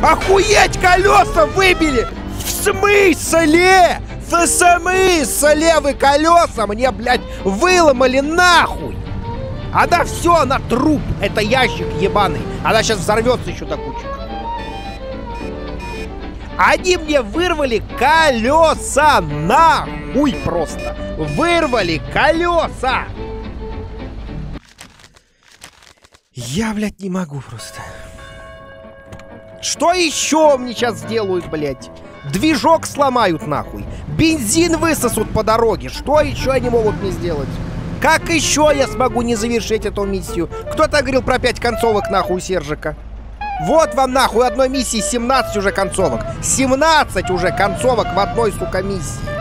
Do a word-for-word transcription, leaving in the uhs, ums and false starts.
Охуеть, колеса выбили! В смысле? В смысле вы колеса мне, блядь, выломали нахуй? Она все, она труп. Это ящик ебаный. Она сейчас взорвется еще до кучи. Они мне вырвали колеса нахуй просто. Вырвали колеса. Я, блядь, не могу просто. Что еще мне сейчас сделают, блядь? Движок сломают нахуй. Бензин высосут по дороге. Что еще они могут мне сделать? Как еще я смогу не завершить эту миссию? Кто-то говорил про пять концовок нахуй у Сержика. Вот вам нахуй одной миссии семнадцать уже концовок. семнадцать уже концовок в одной, сука, миссии.